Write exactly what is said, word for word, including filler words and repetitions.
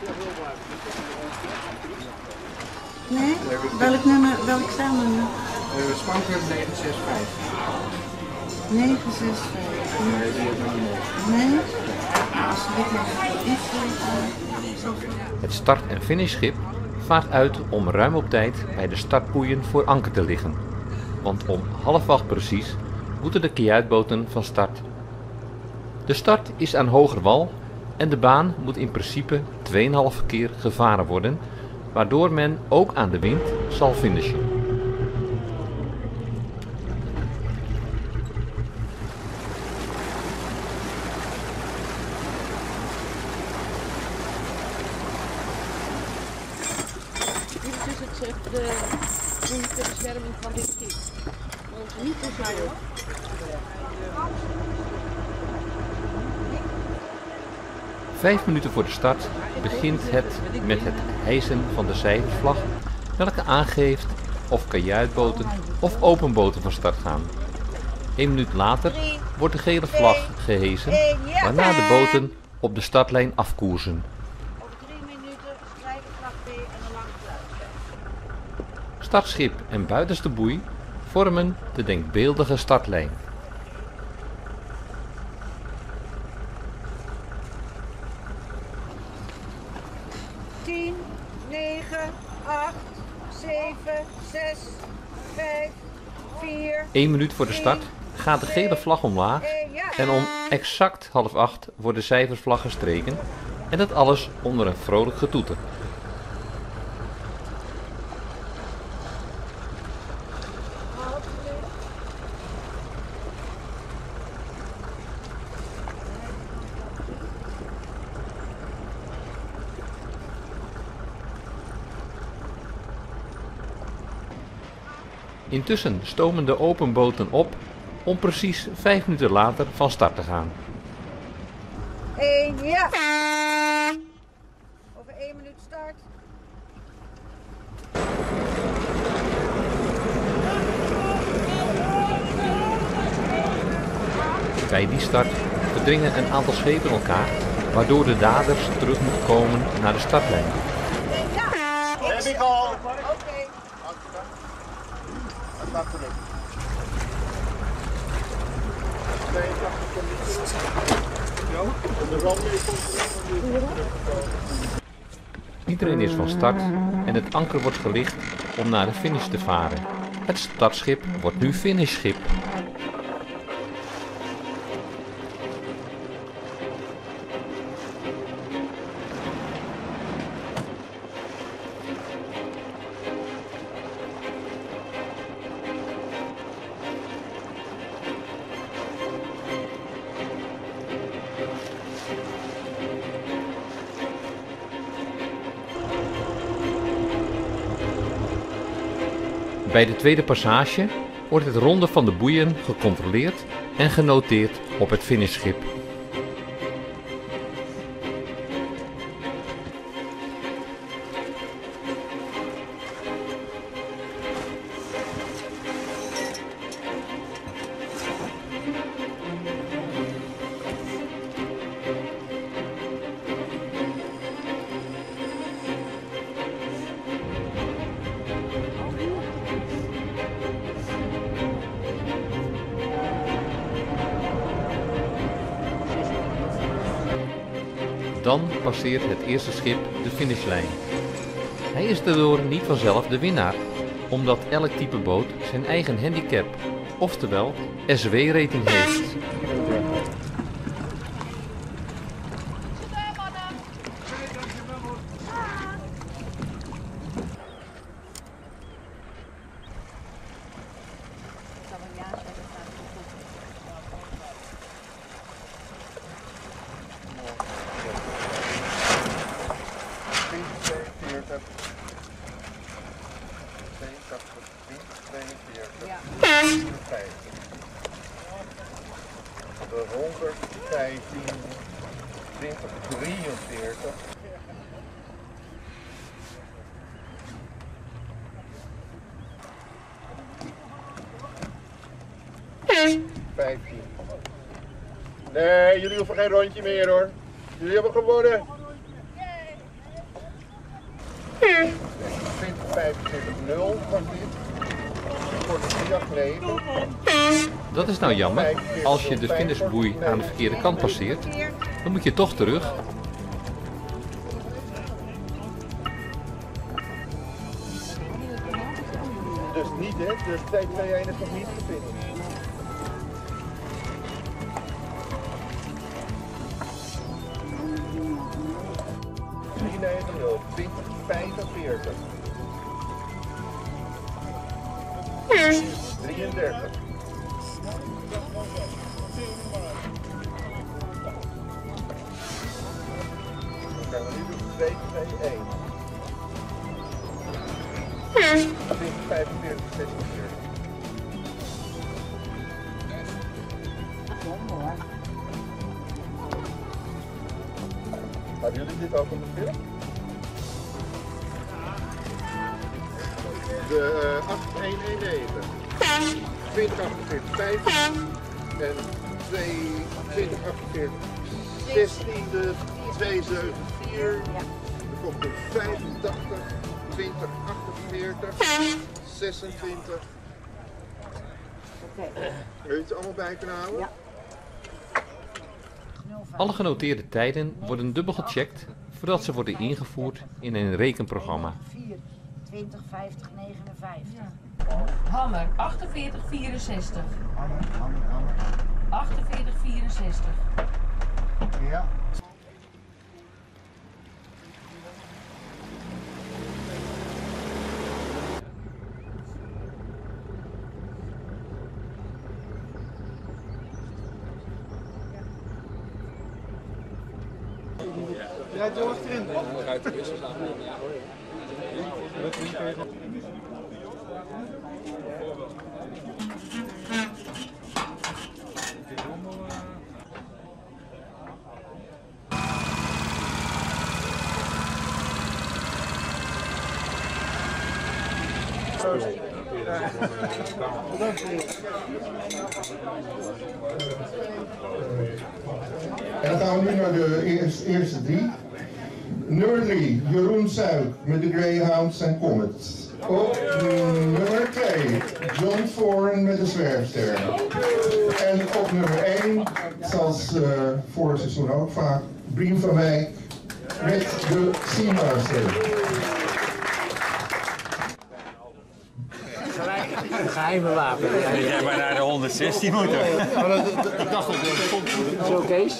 Nee? Welk nummer, welk celnummer? Uh, Spanker negen zes vijf. negen zes vijf. Nee, die heb ik niet. Nee? Als je dit even invult, Het start- en finishschip vaart uit om ruim op tijd bij de startboeien voor anker te liggen. Want om half acht precies moeten de kajuitboten van start. De start is aan Hogerwal en de baan moet in principe twee komma vijf keer gevaren worden, waardoor men ook aan de wind zal finishen. Dit is het, de, de bescherming van dit schip. We moeten niet te zijn hoor. Vijf minuten voor de start begint het met het hijsen van de cijfervlag, welke aangeeft of kajuitboten of openboten van start gaan. Een minuut later wordt de gele vlag gehesen, waarna de boten op de startlijn afkoersen. Over drie minuten strijken vlag B en een lang fluit. Startschip en buitenste boei vormen de denkbeeldige startlijn. tien, negen, acht, zeven, zes, vijf, vier. Eén minuut voor de start gaat de gele vlag omlaag en om exact half acht wordt de cijfervlag gestreken en dat alles onder een vrolijk getoeter. Intussen stomen de openboten op om precies vijf minuten later van start te gaan. één, ja! Over één minuut start. Bij die start verdringen een aantal schepen elkaar, waardoor de daders terug moeten komen naar de startlijn. Heb ik al! Oké. Iedereen is van start en het anker wordt gelicht om naar de finish te varen. Het startschip wordt nu finishschip. Bij de tweede passage wordt het ronden van de boeien gecontroleerd en genoteerd op het finishschip. Dan passeert het eerste schip de finishlijn. Hij is daardoor niet vanzelf de winnaar, omdat elk type boot zijn eigen handicap, oftewel S W-rating heeft. honderdvijftien, twintig, drieënveertig. vijftien. Nee, jullie hoeven geen rondje meer hoor. Jullie hebben gewonnen. twintig vijfentwintig nul was dit. Voor de triathleten. Dat is nou jammer. Als je de finishboei aan de verkeerde kant passeert, dan moet je toch terug. Dus niet dit, dus twee twee een is nog niet de finish. drie negen nul, twintig vijfenveertig. drieëndertig. Dan gaan we nu doen twee twee een. twintig vijfenveertig, zesenveertig. Hebben jullie dit ook op de film? De uh, acht een een negen, twintig achtenveertig vijf en twintig achtenveertig zestiende, twee zeven vier, er komt een vijfentachtig, twintig achtenveertig, zesentwintig. Oké. Wil je het allemaal bij kunnen houden? Ja. Alle genoteerde tijden worden dubbel gecheckt voordat ze worden ingevoerd in een rekenprogramma. vier, twintig, vijftig, negenenvijftig. Hammer, achtenveertig vierenzestig. Hammer, hammer, hammer. achtenveertig vierenzestig. Ja. Ja, zo achterin. En dan gaan we nu naar de eerste, eerste drie. Nummer drie, Jeroen Suik met de Greyhounds en Comets. Op nummer twee, John Foran met de Zwerfster. En op nummer één, zoals uh, vorig seizoen ook vaak, Briem van Wijk met de Seamaster. Geheime wapen. Jij maar naar de honderdzestien moeten. Ik dacht dat het zo, Kees.